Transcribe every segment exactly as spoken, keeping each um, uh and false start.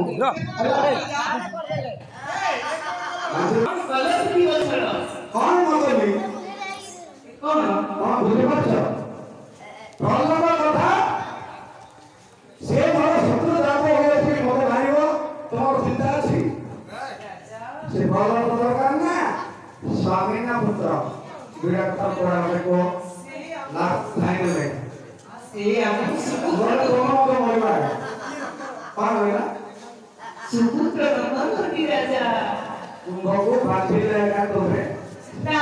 ल कौन मतलब नहीं कौन हां बुझे पाछ प्रहलाद कथा से मोर शत्रु जातो हो गए से मते मारिबो तोर चिंता अछि से प्रहलाद दरकार ना स्वामी ना पुत्र दुरा कथा पढ़ा को लास्ट फाइनल में से हम सुपुत्र दोनों को मोइबा कौन होइला सुपुत्र नंदन की राजा तुमको फांसी रहेगा तुम्हें ना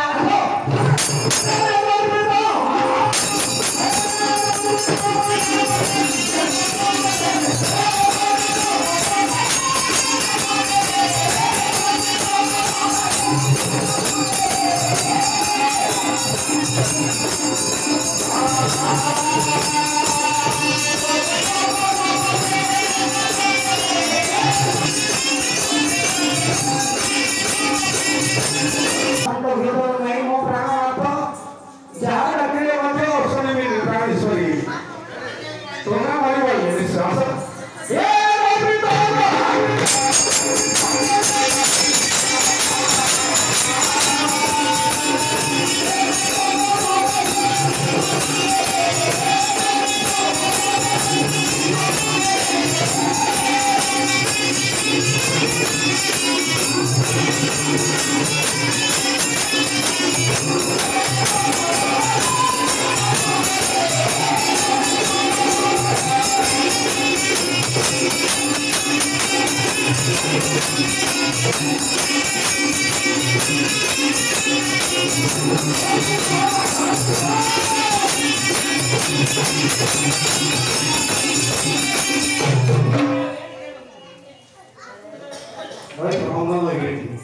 Right, I'm not like it.